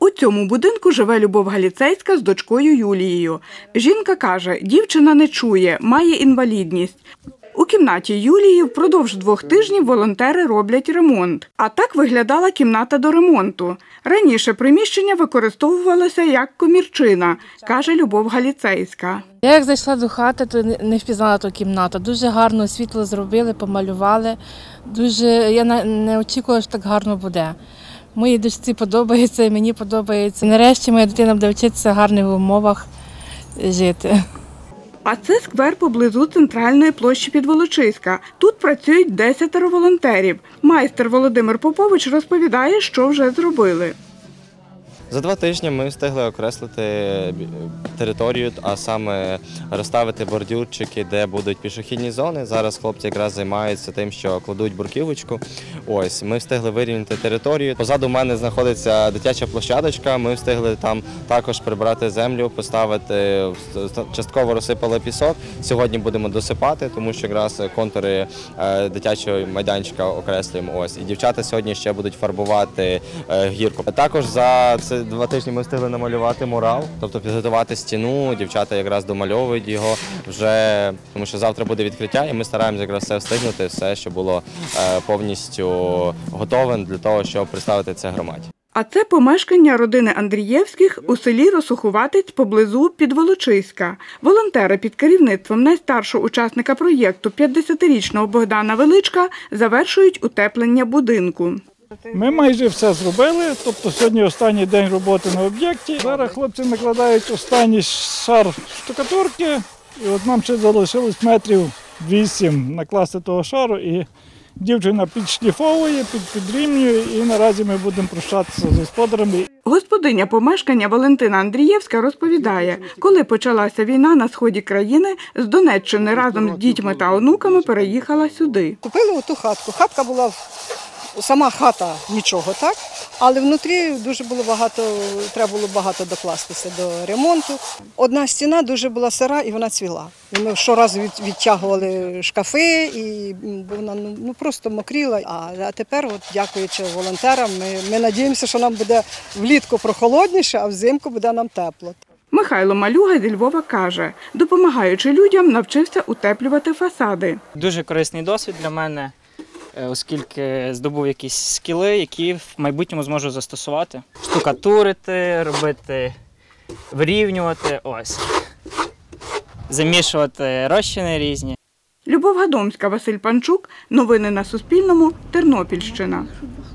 У цьому будинку живе Любов Галіцейська з дочкою Юлією. Жінка каже, дівчина не чує, має інвалідність. У кімнаті Юлії впродовж 2 тижнів волонтери роблять ремонт. А так виглядала кімната до ремонту. Раніше приміщення використовувалося як комірчина, каже Любов Галіцейська. Я як зайшла до хати, то не впізнала ту кімнату. Дуже гарно світло зробили, помалювали. Я не очікувала, що так гарно буде. Моїй дочці подобається і мені подобається. Нарешті моя дитина буде вчитися в гарних умовах жити. А це сквер поблизу центральної площі Підволочиська. Тут працюють 10 волонтерів. Майстер Володимир Попович розповідає, що вже зробили. За 2 тижні ми встигли окреслити територію, а саме розставити бордюрчики, де будуть пішохідні зони. Зараз хлопці якраз займаються тим, що кладуть бурківочку. Ось, ми встигли вирівняти територію. Позаду мене знаходиться дитяча площадочка. Ми встигли там також прибрати землю, поставити, частково розсипали пісок. Сьогодні будемо досипати, тому що якраз контури дитячого майданчика окреслюємо. Ось, і дівчата сьогодні ще будуть фарбувати гірку. Також за 2 тижні ми встигли намалювати мурал, тобто підготувати стіну, дівчата якраз домальовують його вже, тому що завтра буде відкриття і ми стараємося якраз все встигнути, все, що було повністю готове для того, щоб представити це громаді. А це помешкання родини Андрієвських у селі Росухуватець поблизу Підволочиська. Волонтери під керівництвом найстаршого учасника проєкту 50-річного Богдана Величка завершують утеплення будинку. Ми майже все зробили, тобто сьогодні останній день роботи на об'єкті. Зараз хлопці накладають останній шар штукатурки, і от нам ще залишилось метрів 8 накласти того шару, і дівчина підшліфовує, підрівнює, і наразі ми будемо прощатися з господарями. Господиня помешкання Валентина Андрієвська розповідає, коли почалася війна на сході країни, з Донеччини разом з дітьми та онуками переїхала сюди. Купили оту хатку. Хатка була, сама хата нічого, так? Але внутрі дуже було треба було багато докластися до ремонту. Одна стіна дуже була сира і вона цвіла. І ми щоразу відтягували шкафи, і вона просто мокріла. А тепер, дякуючи волонтерам, ми надіємося, що нам буде влітку прохолодніше, а взимку буде нам тепло. Михайло Малюга зі Львова каже, допомагаючи людям, навчився утеплювати фасади. Дуже корисний досвід для мене, оскільки здобув якісь скіли, які в майбутньому зможу застосувати. Штукатурити, робити, вирівнювати, замішувати розчини різні. Любов Гадомська, Василь Панчук. Новини на Суспільному. Тернопільщина.